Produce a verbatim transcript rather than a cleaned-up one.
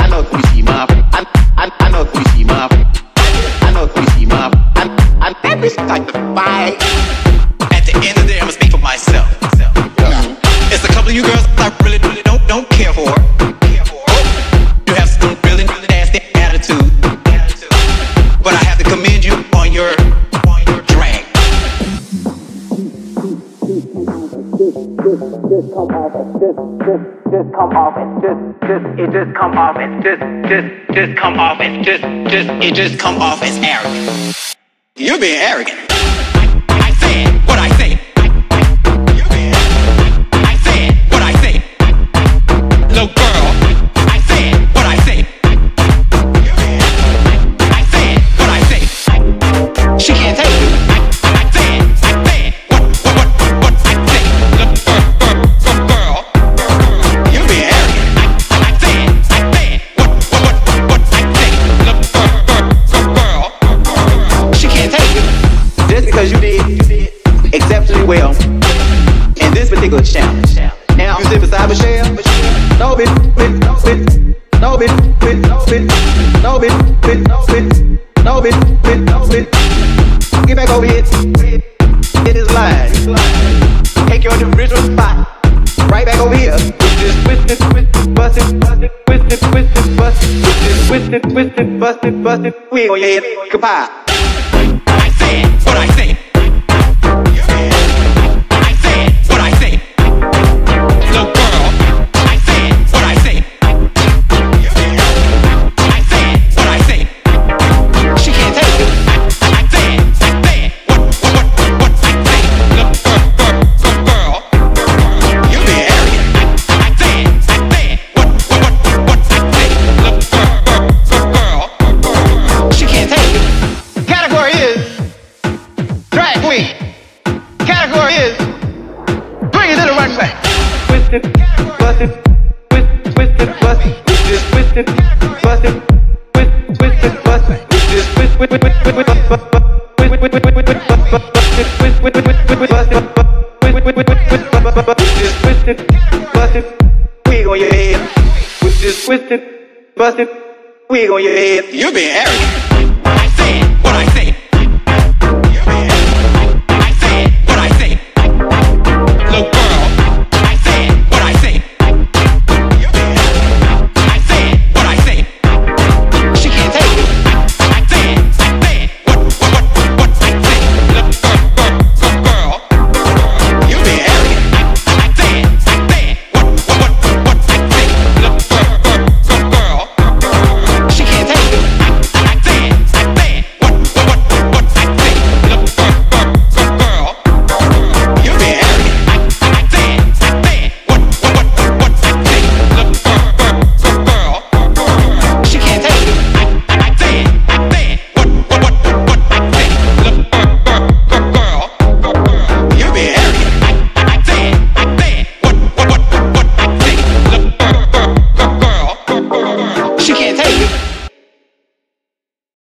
I know we see my, I, I, I know we see my, I know we see my, I, I, that bitch like the fight. At the end of the day, I'ma speak for myself. It's a couple of you girls I really, really don't, don't care for. You have some really, really nasty attitude, but I have to commend you on your, on your drag. Just come off and just, just, just come off and just, just, it just come off and just, just, just come off and just, just, It just come off as arrogant. You're being arrogant. I, I said what I say. You're being arrogant. I said what I say. Little girl, I said what I say. You're being arrogant. I said what I say. She can't take you. I, I said, I said what, what, what, what I say. Little girl, girl, girl, girl, you're being arrogant. I, I said, I said what, what, what, what I say. Little girl, girl, girl, she can't take you. just because you did, you did exceptionally well in this particular challenge. Now you sit beside Michelle, no bitch, bitch, no bitch, no bitch, bitch, no bitch, no bitch, bitch, no bitch, no bitch, bitch, no bitch. Get back over here, hit this line, take your original spot, right back over here. Just twisted, twisted, busted, busted, twisted, twisted, busted, just twisted, twisted, busted, busted. Wig on your head, kapah. I said what I say. I said what I say. Little girl, I said what I say. I said what I say. She can't take you. I said, I said what, what, what I say. Little girl, girl, girl, you're being arrogant. I said, I said what, what, what I say. Little girl, girl, girl, she can't take you. Category is drag queen. Category is bring it to the runway. Twisted, busted, twist, twisted, busted, just twisted, busted, twist, twisted, busted, just twist, twist, twist, twist, twist, twist, just twisted, busted, wig on your head, with this twisted, busted, wig on your head. You're being arrogant.